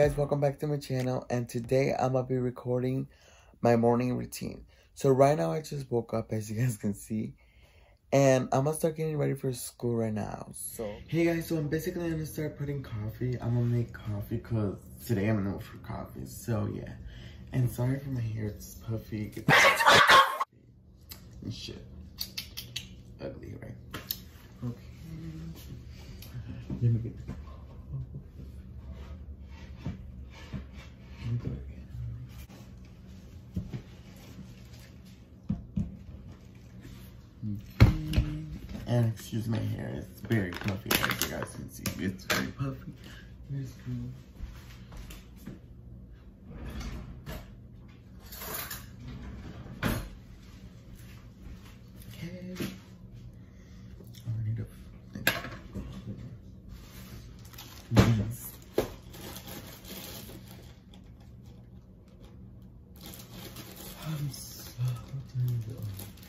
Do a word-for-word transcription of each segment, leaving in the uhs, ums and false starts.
guys, welcome back to my channel, and today I'm gonna be recording my morning routine. So right now I just woke up, as you guys can see, and I'm gonna start getting ready for school right now. So hey guys, so I'm basically gonna start putting coffee. I'm gonna make coffee because today I'm gonna go for coffee. So yeah, and sorry for my hair, it's puffy, it's and shit, ugly, right? Okay, let me get the And excuse my hair, it's very puffy, as you guys can see. It's very puffy. Here's cool. Okay. Oh, I need to think. These. I'm so tired.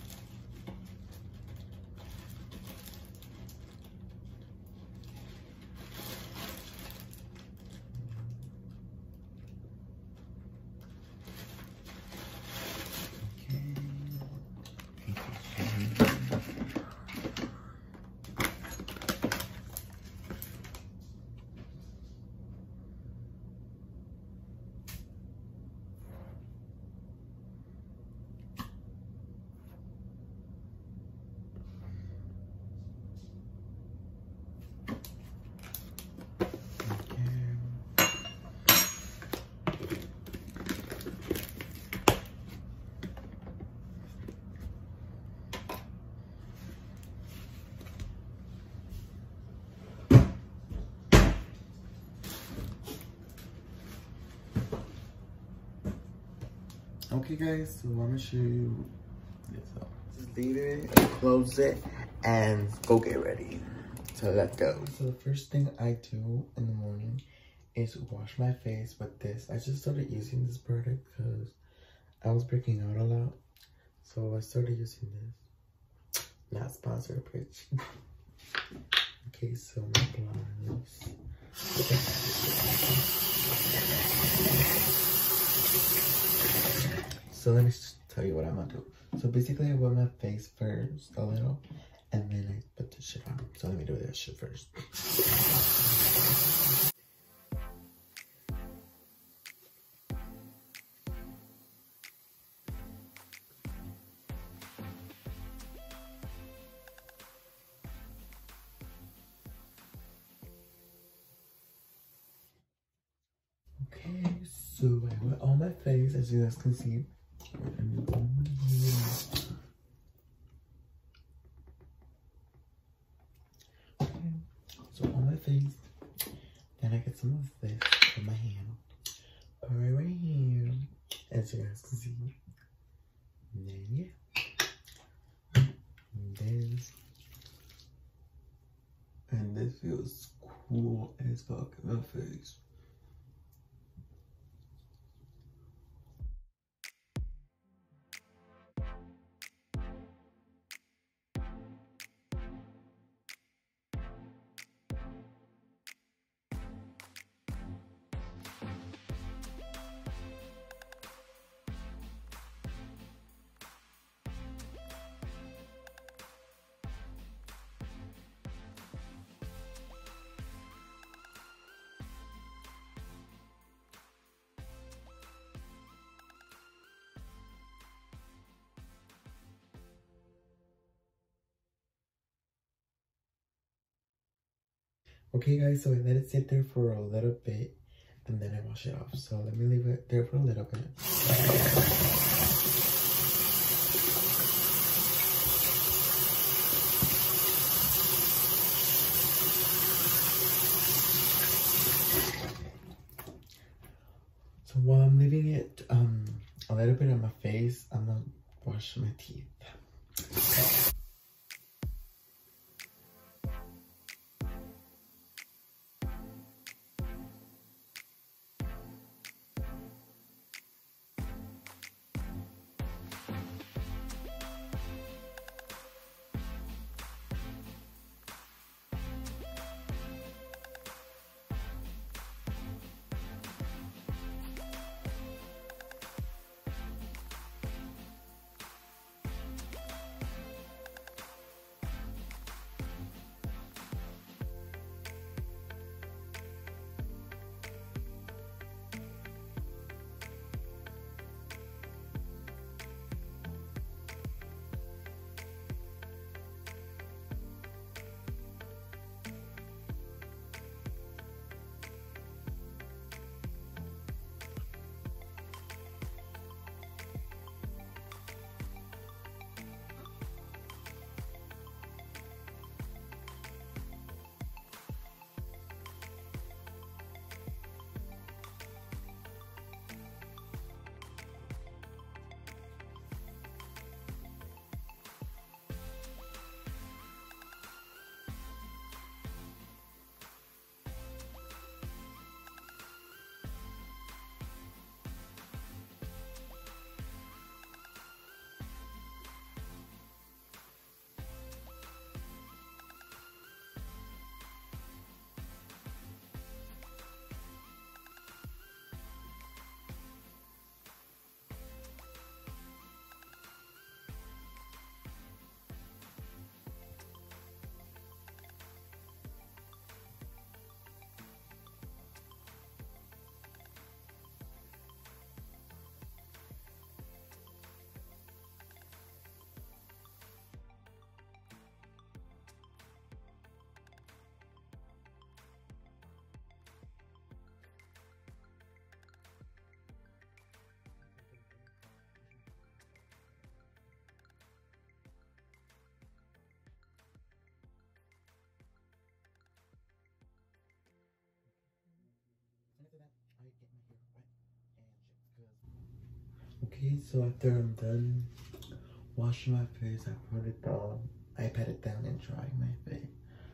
Okay guys, so I'm gonna show you this up. Just leave it, close it, and go get ready. So let's go. So the first thing I do in the morning is wash my face with this. I just started using this product because I was breaking out a lot. So I started using this. Not sponsored, bitch. Okay, so my blinds. So let me just tell you what I'm gonna do. So basically I wet my face first a little, and then I put the shit on. So let me do that shit first. Okay, so I wet all my face, as you guys can see. Okay, so on my face, then I get some of this on my hand, put it right here, as you guys can see. And then yeah, and this, and this feels cool as fuck in my face. Okay guys, so I let it sit there for a little bit, and then I wash it off. So let me leave it there for a little bit. So while I'm leaving it um a little bit on my face, I'm gonna wash my teeth. get my hair wet and shit. Okay, so after I'm done washing my face, I put it down. I pat it down and dry my face.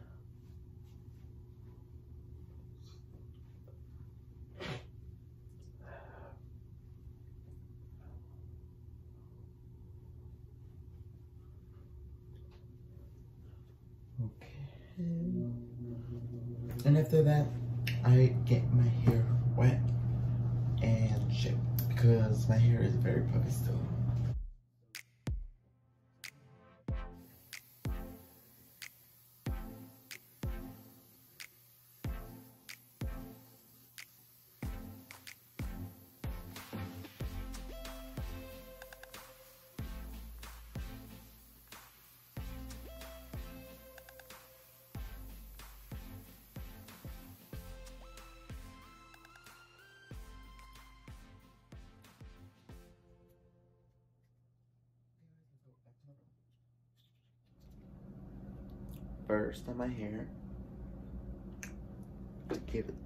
Okay. And after that, I get my hair wet and shit because my hair is very puffy still. First on my hair, give it.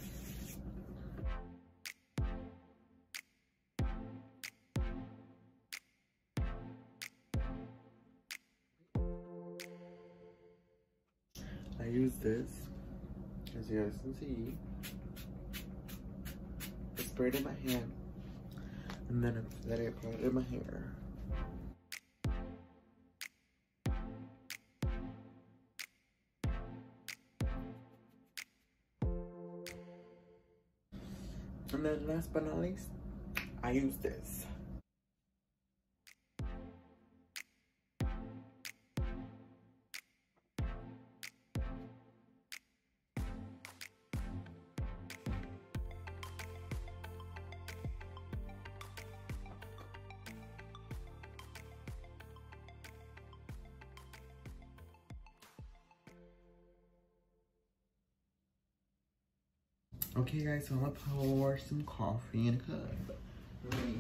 I use this, as you guys can see. I sprayed it in my hand, and then I, then I applied it in my hair. And then last but not least, I use this. Okay guys, so I'm gonna pour some coffee in a cup. Ready?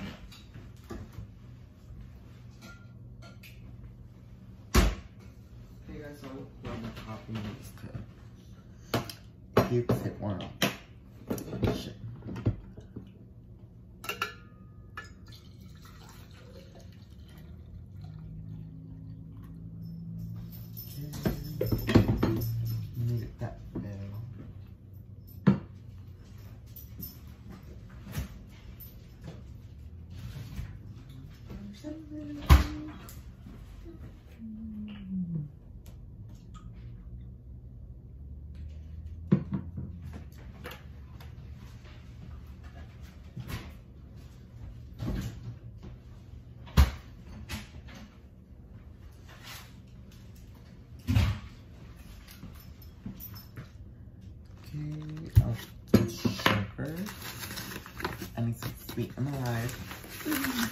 Okay guys, so I'm gonna pour my coffee in this cup. Gives it warm. Shit. Need it that bell. Okay, I'll put sugar. I need some sweet in my life.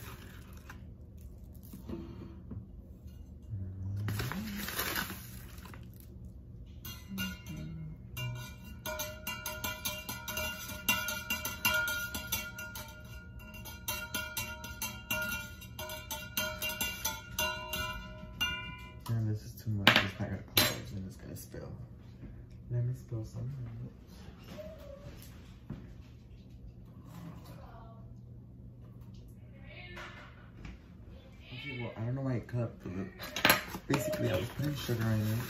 And this is too much. It's not gonna close and it's gonna spill. Let me spill some. Okay, well, I don't know why it cut, but basically I was putting sugar in it.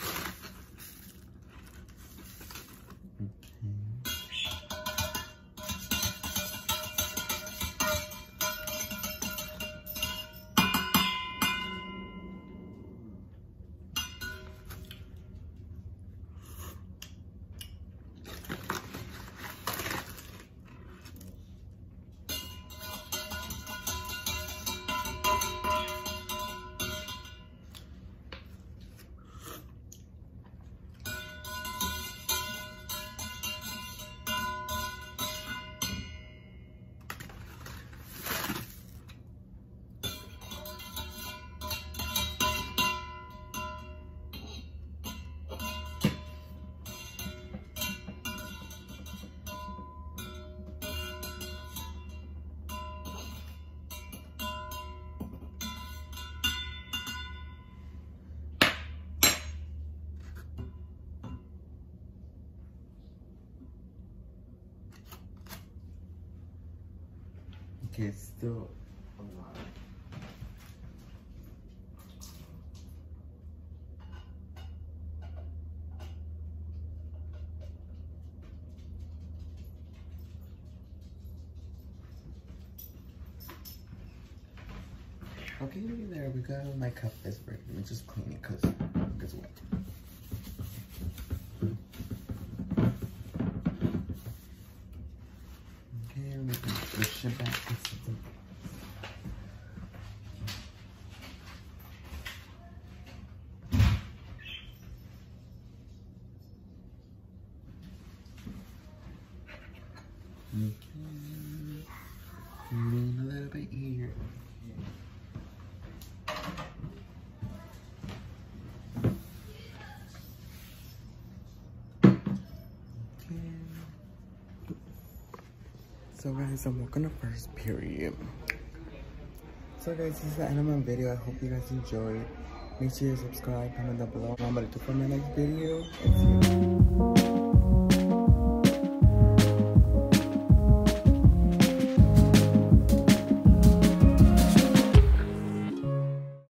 Okay, it's still a lot. Okay, there we go. My cup is ready. Let me just clean it because it's wet. Okay, we can push it back. Okay, lean a little bit here. So guys, I'm working the first period. So guys, this is the end of my video. I hope you guys enjoyed. Make sure you subscribe, comment down below. I'm gonna do for my next video. And see you.